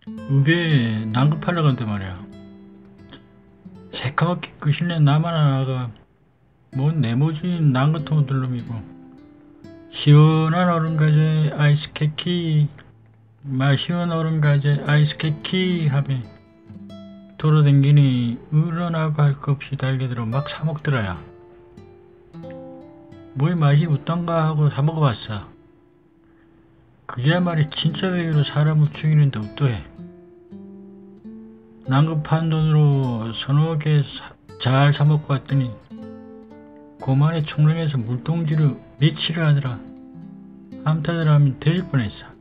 그게 난급하려고 한단 말이야. 새까맣게 끄실래 나만 하나가 뭔 네모진 난 같은 옷들놈이고 시원한 얼음 가재 아이스 캐키 시원 얼음 가재 아이스 캐키 하며 돌아댕기니 으르나고 할 것 없이 달겨들어 막 사먹더라야. 뭐의 맛이 어떤가 하고 사먹어봤어. 그게 말이 진짜 배우로 사람을 죽이는데 어떠해. 난급한 돈으로 서너 개 잘 사먹고 왔더니 고만의 총량에서 물동지를 며칠을 하더라. 암탈들 하면 돼질 뻔했어.